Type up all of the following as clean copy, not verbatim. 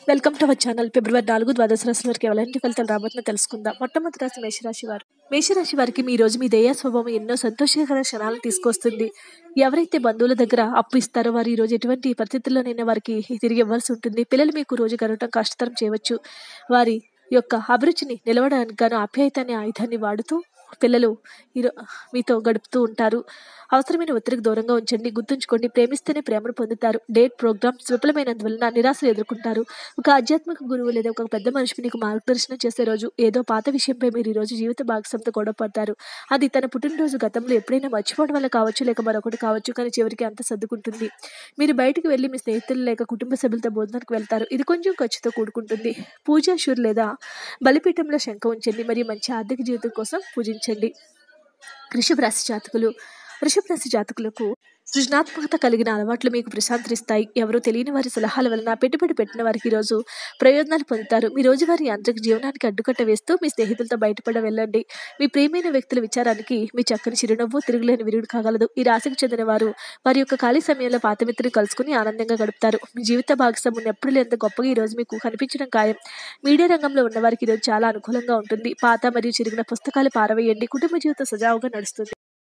Welcome to our channel. ఫిబ్రవరి 4 ద్వాదశ రాశుల వారికి ఎలాంటి ఫలితాలు రాబోతుందో తెలుసుకుందాం. మొట్టమొదటి రాశి మేషరాశి వారు. మేషరాశి వారికి ఈ రోజు మీ దయా స్వభావం ఎన్నో సంతోషకర క్షణాలను తీసుకొస్తుంది. ఎవరైతే బంధువుల దగ్గర అప్పు ఇస్తారో వారు ఈ రోజు ఎటువంటి పరిస్థితుల్లోనైనా వారికి తిరిగి ఇవ్వాల్సి ఉంటుంది. పిల్లలు మీకు రోజు గడవటం కష్టతరం చేయవచ్చు. వారి యొక్క అభిరుచిని నిలవడానికి గాను ఆప్యాయత అనే ఆయుధాన్ని వాడుతూ పిల్లలు మీతో గడుపుతూ ఉంటారు. అవసరమైన ఒత్తిడికి దూరంగా ఉంచండి. గుర్తుంచుకోండి, ప్రేమిస్తేనే ప్రేమను పొందుతారు. డేట్ ప్రోగ్రామ్స్ విఫలమైనందువలన నిరాశలు ఎదుర్కొంటారు. ఒక ఆధ్యాత్మిక గురువు లేదా ఒక పెద్ద మనిషి మీకు మార్గదర్శనం చేసే రోజు. ఏదో పాత విషయంపై మీరు ఈ రోజు జీవిత భాగస్వామితో గొడవ పడతారు. అది తన పుట్టినరోజు గతంలో ఎప్పుడైనా మర్చిపోవడం వల్ల కావచ్చు, లేక మరొకటి కావచ్చు, కానీ చివరికి అంత సర్దుకుంటుంది. మీరు బయటికి వెళ్ళి మీ స్నేహితులు లేక కుటుంబ సభ్యులతో భోజనానికి వెళ్తారు. ఇది కొంచెం ఖర్చుతో కూడుకుంటుంది. పూజా షూర్ లేదా బలిపీఠంలో శంఖ ఉంచండి మరియు మంచి ఆర్థిక జీవితం కోసం పూజించండి. వృషభ రాశి జాతకులకు సృజనాత్మకత కలిగిన అలవాట్లు మీకు ప్రశాంతరిస్తాయి. ఎవరో తెలియని వారి సలహాల వలన పెట్టుబడి పెట్టిన వారికి ఈరోజు ప్రయోజనాలు పొందుతారు. మీ రోజువారీ యాంత్రిక జీవనానికి అడ్డుకట్ట వేస్తూ మీ స్నేహితులతో బయటపడ వెళ్ళండి. మీ ప్రియమైన వ్యక్తుల విచారానికి మీ చక్కని చిరునవ్వు తిరుగులేని విరుడు కాగలదు. ఈ రాశికి చెందిన వారు వారి యొక్క ఖాళీ సమయంలో పాత మిత్రుని కలుసుకుని ఆనందంగా గడుపుతారు. మీ జీవిత భాగస్వామ్యం ఎప్పుడు లేనంత గొప్పగా ఈ రోజు మీకు కనిపించడం ఖాయం. మీడియా రంగంలో ఉన్న వారికి ఈరోజు చాలా అనుకూలంగా ఉంటుంది. పాత మరియు చిరిగిన పుస్తకాలు పారవేయండి. కుటుంబ జీవితం సజావుగా నడుస్తుంది.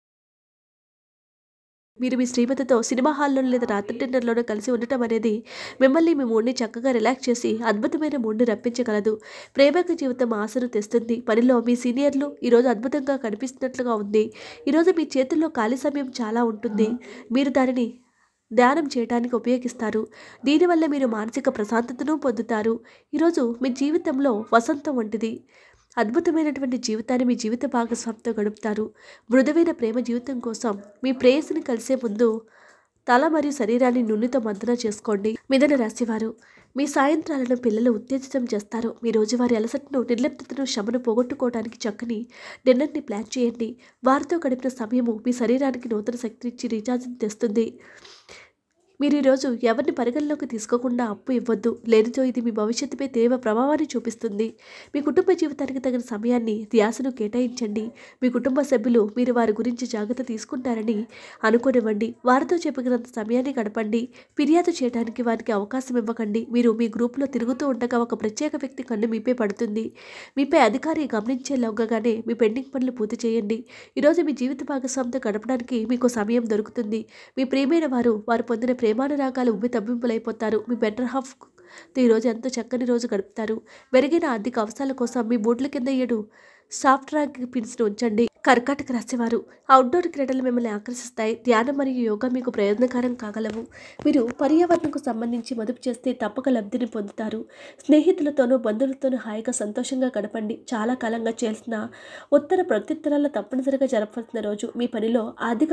మీరు మీ శ్రీమతితో సినిమా హాల్లోనూ లేదా రాత్రి డిన్నర్లోనూ కలిసి ఉండటం అనేది మిమ్మల్ని మీ మూడ్ని చక్కగా రిలాక్స్ చేసి అద్భుతమైన మూడ్ని రప్పించగలదు. ప్రేమక జీవితం ఆశను తెస్తుంది. పనిలో మీ సీనియర్లు ఈరోజు అద్భుతంగా కనిపిస్తున్నట్లుగా ఉంది. ఈరోజు మీ చేతుల్లో ఖాళీ సమయం చాలా ఉంటుంది. మీరు దానిని ధ్యానం చేయడానికి ఉపయోగిస్తారు. దీనివల్ల మీరు మానసిక ప్రశాంతతను పొందుతారు. ఈరోజు మీ జీవితంలో వసంతం వంటిది. అద్భుతమైనటువంటి జీవితాన్ని మీ జీవిత భాగస్వామితో గడుపుతారు. మృదువైన ప్రేమ జీవితం కోసం మీ ప్రేయసిని కలిసే ముందు తల మరియు శరీరాన్ని నూనెతో మద్దన చేసుకోండి. మిథున రాశివారు. మీ సాయంత్రాలను పిల్లలు ఉత్తేజితం చేస్తారు. మీ రోజువారి అలసటను, నిర్లిప్తతను, శ్రమను పోగొట్టుకోవడానికి చక్కని డిన్నర్ని ప్లాన్ చేయండి. వారితో గడిపిన సమయము మీ శరీరానికి నూతన శక్తినిచ్చి రీఛార్జ్ని తెస్తుంది. మీరు ఈరోజు ఎవరిని పరిగణలోకి తీసుకోకుండా అప్పు ఇవ్వద్దు. లేనిచో ఇది మీ భవిష్యత్తుపై తీవ్ర ప్రభావాన్ని చూపిస్తుంది. మీ కుటుంబ జీవితానికి తగిన సమయాన్ని, ధ్యాసను కేటాయించండి. మీ కుటుంబ సభ్యులు మీరు వారి గురించి జాగ్రత్త తీసుకుంటారని అనుకోనివ్వండి. వారితో చెప్పినంత సమయాన్ని గడపండి. ఫిర్యాదు చేయడానికి వారికి అవకాశం ఇవ్వకండి. మీరు మీ గ్రూపులో తిరుగుతూ ఉండగా ఒక ప్రత్యేక వ్యక్తి కన్ను మీపై పడుతుంది. మీపై అధికారి గమనించేలోగానే మీ పెండింగ్ పనులు పూర్తి చేయండి. ఈరోజు మీ జీవిత భాగస్వామితో గడపడానికి మీకు సమయం దొరుకుతుంది. మీ ప్రియమైన వారు పొందిన ప్రేమానురాగాలు ఉబ్బి తబ్బింపులైపోతారు. మీ బెటర్ హాఫ్ ఈరోజు ఎంతో చక్కని రోజు గడుపుతారు. మెరుగైన ఆర్థిక అవసరాల కోసం మీ బూట్ల కింద 7 సాఫ్ట్ ట్రాక్ పిన్స్ను ఉంచండి. కర్కాటక రాశివారు. అవుట్డోర్ క్రీడలు మిమ్మల్ని ఆకర్షిస్తాయి. ధ్యానం మరియు యోగా మీకు ప్రయోజనకరం కాగలవు. మీరు పర్యావరణకు సంబంధించి మదుపు చేస్తే తప్పక లబ్ధిని పొందుతారు. స్నేహితులతోనూ బంధువులతోనూ హాయిగా సంతోషంగా గడపండి. చాలా కాలంగా చేయాల్సిన ఉత్తర ప్రత్యుత్తరాలు తప్పనిసరిగా జరపవలసిన రోజు. మీ పనిలో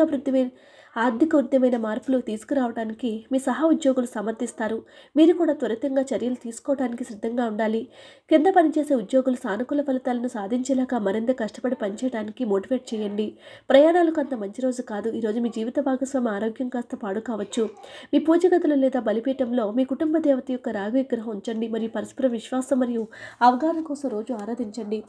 ఆర్థిక వృద్ధమైన మార్పులు తీసుకురావడానికి మీ సహా ఉద్యోగులు సమర్థిస్తారు. మీరు కూడా త్వరితంగా చర్యలు తీసుకోవడానికి సిద్ధంగా ఉండాలి. కింద పనిచేసే ఉద్యోగులు సానుకూల ఫలితాలను సాధించేలాగా మరింత కష్టపడి పనిచేయడానికి మోటివేట్ చేయండి. ప్రయాణాలకు అంత మంచి రోజు కాదు. ఈరోజు మీ జీవిత భాగస్వామి ఆరోగ్యం కాస్త పాడు కావచ్చు. మీ పూజ గదులు లేదా బలిపీఠంలో మీ కుటుంబ దేవత యొక్క రాగి విగ్రహం ఉంచండి మరియు పరస్పర విశ్వాసం మరియు అవగాహన కోసం రోజు ఆరాధించండి.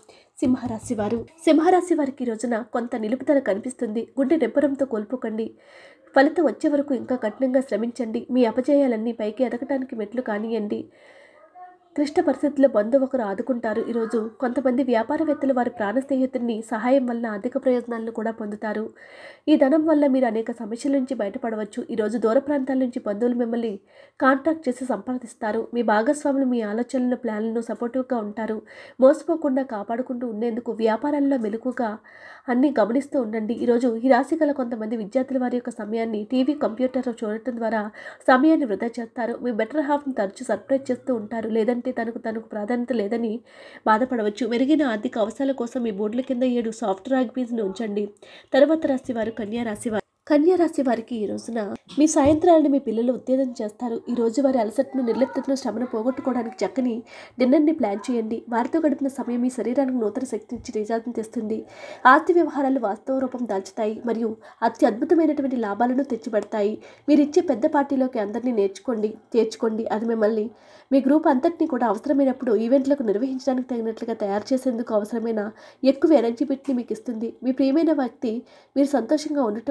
సింహరాశి వారికి ఈ రోజున కొంత నిలుపుదల కనిపిస్తుంది. గుండె నిబ్బరంతో కోల్పోకండి. ఫలితం వచ్చే వరకు ఇంకా కఠినంగా శ్రమించండి. మీ అపజయాలన్నీ పైకి ఎదగటానికి మెట్లు కానియండి. క్లిష్ట పరిస్థితుల్లో బంధువు ఒకరు ఆదుకుంటారు. ఈరోజు కొంతమంది వ్యాపారవేత్తలు వారి ప్రాణ స్నేహితుడిని సహాయం వలన ఆర్థిక ప్రయోజనాలను కూడా పొందుతారు. ఈ ధనం వల్ల మీరు అనేక సమస్యల నుంచి బయటపడవచ్చు. ఈరోజు దూర ప్రాంతాల నుంచి బంధువులు మిమ్మల్ని కాంటాక్ట్ చేసి సంప్రదిస్తారు. మీ భాగస్వాములు మీ ఆలోచనలను, ప్లాన్లను సపోర్టివ్గా ఉంటారు. మోసపోకుండా కాపాడుకుంటూ ఉండేందుకు వ్యాపారాల్లో మెలకుగా అన్నీ గమనిస్తూ ఉండండి. ఈరోజు ఈ రాశి గల కొంతమంది విద్యార్థుల వారి యొక్క సమయాన్ని టీవీ, కంప్యూటర్ చూడటం ద్వారా సమయాన్ని వృధా చేస్తారు. మీ బెటర్ హాఫ్ని తరచూ సర్ప్రైజ్ చేస్తూ ఉంటారు. లేదంటే తనకు ప్రాధాన్యత లేదని బాధపడవచ్చు. మెరుగైన ఆర్థిక అవసరాల కోసం మీ బోర్డుల కింద 7 సాఫ్ట్ రాగ్ పీస్ని ఉంచండి. తర్వాత రాశి వారు కన్యా రాశి వారికి ఈ రోజున మీ సాయంత్రాలను మీ పిల్లలు ఉత్తేజం చేస్తారు. ఈ రోజు వారి అలసటను, నిర్లిప్తతను, శ్రమను పోగొట్టుకోవడానికి చక్కని డిన్నర్ని ప్లాన్ చేయండి. వారితో గడిపిన సమయం మీ శరీరానికి నూతన శక్తినిచ్చి రీఛార్జ్ని తెస్తుంది. ఆర్థిక వ్యవహారాలు వాస్తవ రూపం దాల్చుతాయి మరియు అద్భుతమైనటువంటి లాభాలను తెచ్చిపెడతాయి. మీరు ఇచ్చే పెద్ద పార్టీలోకి అందరినీ చేర్చుకోండి. అది మిమ్మల్ని మీ గ్రూప్ అంతటినీ కూడా అవసరమైనప్పుడు ఈవెంట్లకు నిర్వహించడానికి తగినట్లుగా తయారు చేసేందుకు అవసరమైన ఎక్కువ ఎనర్జీ బిట్ని మీకు ఇస్తుంది. మీ ప్రియమైన వ్యక్తి మీరు సంతోషంగా ఉండటం కోసం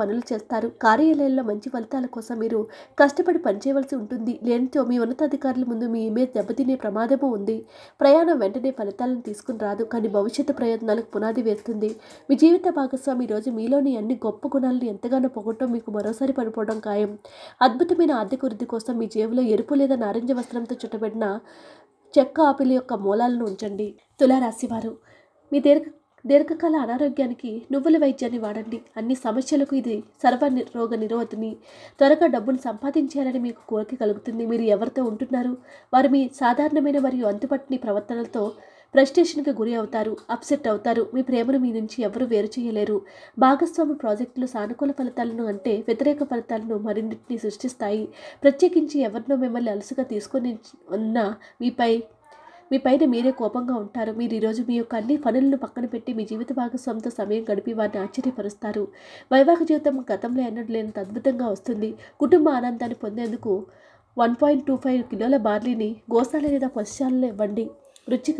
పనులు చేస్తారు. కార్యాలయంలో మంచి ఫలితాల కోసం మీరు కష్టపడి పనిచేయవలసి ఉంటుంది. లేనిచో మీ ఉన్నతాధికారుల ముందు మీ ఇమేజ్ దెబ్బతినే ప్రమాదము ఉంది. ప్రయాణం వెంటనే ఫలితాలను తీసుకుని రాదు, కానీ భవిష్యత్తు ప్రయత్నాలకు పునాది వేస్తుంది. మీ జీవిత భాగస్వామి ఈరోజు మీలోని అన్ని గొప్ప గుణాలను ఎంతగానో పొగట్టం మీకు మరోసారి పడిపోవడం ఖాయం. అద్భుతమైన ఆర్థిక వృద్ధి కోసం మీ జేబులో ఎరుపు లేదా నారింజ వస్త్రంతో చుట్టబడిన చెక్క ఆపిల్ యొక్క మూలాలను ఉంచండి. తులారాశివారు, మీ దీర్ఘకాల అనారోగ్యానికి నువ్వుల వైద్యాన్ని వాడండి. అన్ని సమస్యలకు ఇది రోగ నిరోధిని. త్వరగా డబ్బును సంపాదించాలని మీకు కోరిక కలుగుతుంది. మీరు ఎవరితో ఉంటున్నారు? వారు మీ సాధారణమైన మరియు అంతుపట్టని ప్రవర్తనలతో ఫ్రస్ట్రేషన్కి గురి అవుతారు, అప్సెట్ అవుతారు. మీ ప్రేమను మీ నుంచి ఎవరూ వేరు చేయలేరు. భాగస్వామి ప్రాజెక్టులు సానుకూల ఫలితాలను అంటే వ్యతిరేక ఫలితాలను మరిన్నిటిని సృష్టిస్తాయి. ప్రత్యేకించి ఎవరినో మిమ్మల్ని అలసుగా తీసుకొని ఉన్న మీ పైన మీరే కోపంగా ఉంటారు. మీరు ఈరోజు మీ యొక్క అన్ని పనులను పక్కన పెట్టి మీ జీవిత భాగస్వామితో సమయం గడిపి వారిని ఆశ్చర్యపరుస్తారు. వైవాహిక జీవితం గతంలో ఎన్నడూ లేనంత అద్భుతంగా వస్తుంది. కుటుంబ ఆనందాన్ని పొందేందుకు 1.25 కిలోల బార్లీని గోశాల లేదా పశుశాలలో ఇవ్వండి. వృశ్చిక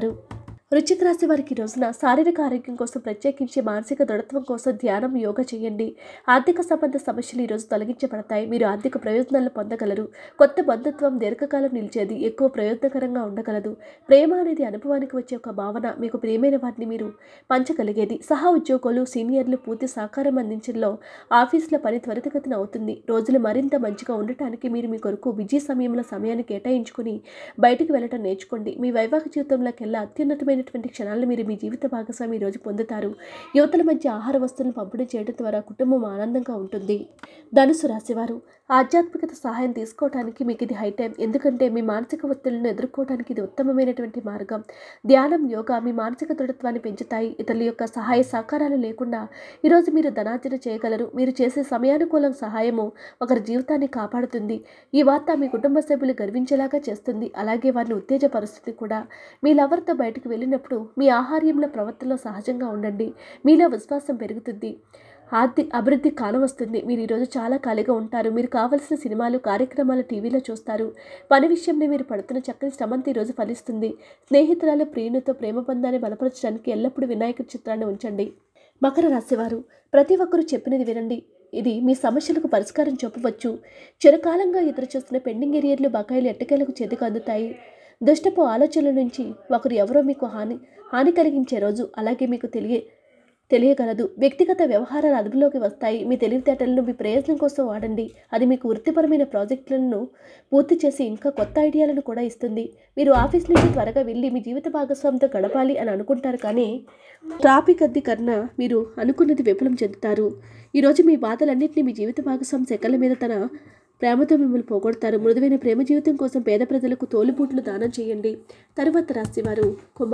రాశి వారికి ఈ రోజున శారీరక ఆరోగ్యం కోసం, ప్రత్యేకించి మానసిక దృఢత్వం కోసం ధ్యానం, యోగా చేయండి. ఆర్థిక సంబంధ సమస్యలు ఈరోజు తొలగించబడతాయి. మీరు ఆర్థిక ప్రయోజనాలను పొందగలరు. కొత్త బంధుత్వం దీర్ఘకాలం నిలిచేది, ఎక్కువ ప్రయోజనకరంగా ఉండగలదు. ప్రేమ అనేది అనుభవానికి వచ్చే ఒక భావన. మీకు ప్రియమైన వాటిని మీరు పంచగలిగేది. సహా ఉద్యోగులు, సీనియర్లు పూర్తి సహకారం అందించడంలో ఆఫీసుల పని త్వరితగతిన అవుతుంది. రోజులు మరింత మంచిగా ఉండటానికి మీరు మీ కొరకు బిజీ సమయంలో సమయాన్ని కేటాయించుకుని బయటికి వెళ్ళటం నేర్చుకోండి. మీ వైవాహిక జీవితంలోకెల్లా అత్యున్నతమైన క్షణాలను మీరు మీ జీవిత భాగస్వామి రోజు పొందుతారు. యువతల మధ్య ఆహార వస్తువులను పంపిణీ చేయడం ద్వారా కుటుంబం ఆనందంగా ఉంటుంది. ధనుసు రాశివారు, ఆధ్యాత్మికత సహాయం తీసుకోవడానికి మీకు ఇది హై టైం. ఎందుకంటే మీ మానసిక ఒత్తిళ్లను ఎదుర్కోవడానికి ఇది ఉత్తమమైనటువంటి మార్గం. ధ్యానం, యోగా మీ మానసిక దృఢత్వాన్ని పెంచుతాయి. ఇతరుల యొక్క సహాయ సహకారాలు లేకుండా ఈరోజు మీరు ధనార్జన చేయగలరు. మీరు చేసే సమయానుకూల సహాయము ఒకరి జీవితాన్ని కాపాడుతుంది. ఈ వార్త మీ కుటుంబ సభ్యులు గర్వించేలాగా చేస్తుంది. అలాగే వారిని ఉత్తేజపరుస్తుంది కూడా. మీ లవర్తో బయటకు వెళ్ళినప్పుడు మీ ఆహార్యంలో ప్రవర్తనలో సహజంగా ఉండండి. మీలో విశ్వాసం పెరుగుతుంది. అభివృద్ధి కానవస్తుంది. మీరు ఈరోజు చాలా ఖాళీగా ఉంటారు. మీరు కావలసిన సినిమాలు, కార్యక్రమాలు టీవీలో చూస్తారు. పని విషయంలో మీరు పడుతున్న చక్కని శ్రమంతో ఈరోజు ఫలిస్తుంది. స్నేహితురాలు, ప్రియునితో ప్రేమ బంధాన్ని బలపరచడానికి ఎల్లప్పుడూ వినాయకుడి చిత్రాన్ని ఉంచండి. మకర రాశివారు, ప్రతి ఒక్కరూ చెప్పినది వినండి. ఇది మీ సమస్యలకు పరిష్కారం చెప్పవచ్చు. చిరకాలంగా ఎదురుచూస్తున్న పెండింగ్ ఏరియర్లు, బకాయిలు ఎట్టకేలకు చేతికి అందుతాయి. దుష్టపు ఆలోచనల నుంచి ఒకరు ఎవరో మీకు హాని కలిగించే రోజు అలాగే మీకు తెలియగలదు. వ్యక్తిగత వ్యవహారాలు అదుపులోకి వస్తాయి. మీ తెలివితేటలను మీ ప్రయోజనం కోసం వాడండి. అది మీకు వృత్తిపరమైన ప్రాజెక్టులను పూర్తి చేసి ఇంకా కొత్త ఐడియాలను కూడా ఇస్తుంది. మీరు ఆఫీస్ నుంచి త్వరగా వెళ్ళి మీ జీవిత భాగస్వామితో గడపాలి అని అనుకుంటారు, కానీ ట్రాఫిక్ అద్దె కన్నా మీరు అనుకున్నది విఫలం చెందుతారు. ఈరోజు మీ బాధలన్నింటినీ మీ జీవిత భాగస్వామి సెకల మీద తన ప్రేమతో మిమ్మల్ని పోగొడతారు. మృదువైన ప్రేమ జీవితం కోసం పేద ప్రజలకు తోలుబూట్లు దానం చేయండి. తరువాత రాశివారు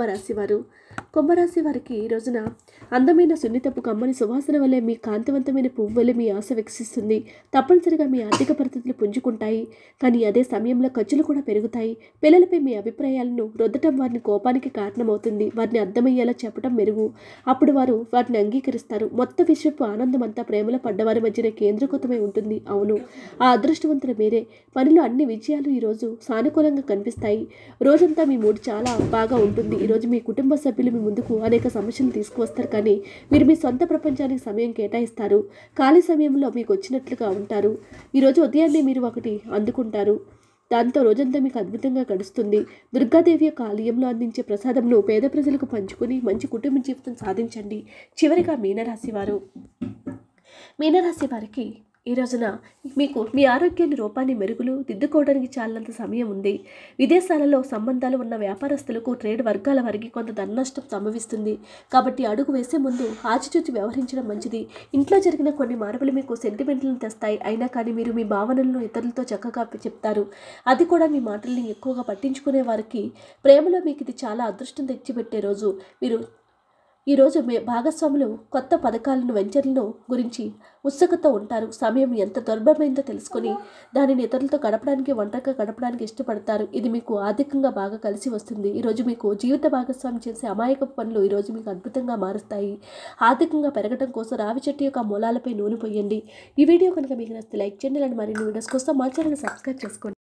కుంభరాశి వారికి ఈ రోజున అందమైన సున్నితపు కమ్మని సువాసన వల్లే, మీ కాంతివంతమైన పువ్వు వల్లే మీ ఆశ వికసిస్తుంది. తప్పనిసరిగా మీ ఆర్థిక పరిస్థితులు పుంజుకుంటాయి, కానీ అదే సమయంలో ఖర్చులు కూడా పెరుగుతాయి. పిల్లలపై మీ అభిప్రాయాలను రుద్దటం వారిని కోపానికి కారణమవుతుంది. వారిని అర్థమయ్యేలా చెప్పడం మెరుగు. అప్పుడు వారు వాటిని అంగీకరిస్తారు. మొత్తం విషయపు ఆనందం అంతా ప్రేమలో పడ్డవారి మధ్యన కేంద్రీకృతమై ఉంటుంది. అవును, ఆ అదృష్టవంతుల మీరే. పనిలో అన్ని విజయాలు ఈరోజు సానుకూలంగా కనిపిస్తాయి. రోజంతా మీ మూడు చాలా బాగా ఉంటుంది. ఈరోజు మీ కుటుంబ సభ్యులు మీ ముందుకు అనేక సమస్యలు తీసుకువస్తారు, కానీ మీరు మీ సొంత ప్రపంచానికి సమయం కేటాయిస్తారు. ఖాళీ సమయంలో మీకు వచ్చినట్లుగా ఉంటారు. ఈరోజు ఉదయాన్నే మీరు ఒకటి అందుకుంటారు. దాంతో రోజంతా మీకు అద్భుతంగా గడుస్తుంది. దుర్గాదేవి యొక్క ఆలయంలో అందించే ప్రసాదంను పేద ప్రజలకు పంచుకొని మంచి కుటుంబ జీవితం సాధించండి. చివరిగా మీనరాశి వారికి ఈ రోజున మీకు మీ ఆరోగ్యాన్ని, రూపాన్ని మెరుగులు దిద్దుకోవడానికి చాలంత సమయం ఉంది. విదేశాలలో సంబంధాలు ఉన్న వ్యాపారస్తులకు, ట్రేడ్ వర్గాల వారికి కొంత ధన నష్టం సంభవిస్తుంది. కాబట్టి అడుగు వేసే ముందు ఆచితూచి వ్యవహరించడం మంచిది. ఇంట్లో జరిగిన కొన్ని మార్పులు మీకు సెంటిమెంట్లను తెస్తాయి. అయినా కానీ మీరు మీ భావనలను ఇతరులతో చక్కగా చెప్తారు. అది కూడా మీ మాటల్ని ఎక్కువగా పట్టించుకునే వారికి ప్రేమలో మీకు ఇది చాలా అదృష్టం తెచ్చిపెట్టే రోజు. ఈరోజు మీ భాగస్వాములు కొత్త పథకాలను, వెంచర్లను గురించి ఉత్సుకత ఉంటారు. సమయం ఎంత దుర్భరమైందో తెలుసుకొని దానిని ఇతరులతో ఒంటరిగా గడపడానికి ఇష్టపడతారు. ఇది మీకు ఆర్థికంగా బాగా కలిసి వస్తుంది. ఈరోజు మీకు జీవిత భాగస్వామి చేసే అమాయక పనులు ఈరోజు మీకు అద్భుతంగా మారుస్తాయి. ఆర్థికంగా పెరగడం కోసం రావి చెట్టు యొక్క మూలాలపై నూనె పోయండి. ఈ వీడియో కనుక మీకు నచ్చితే లైక్ చేయండి. మరిన్ని వీడియోస్ కోసం మా ఛానల్ సబ్స్క్రైబ్ చేసుకోండి.